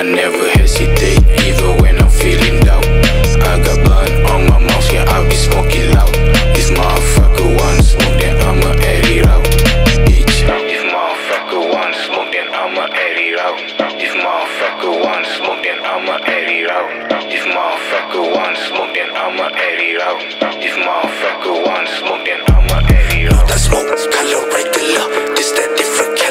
never hesitate, even when I'm feeling doubt. I got blood on my mouth, yeah, I'll be smoking loud. If motherfucker want smoke, then I'ma air it out. Bitch, if motherfucker want smoke, then I'ma air it out. If motherfucker want smoke, then I'ma air it out. If motherfucker want smoke, then I'ma air it out. If motherfucker want smoke, then I'ma air it out. That smoke, color regular, this that different.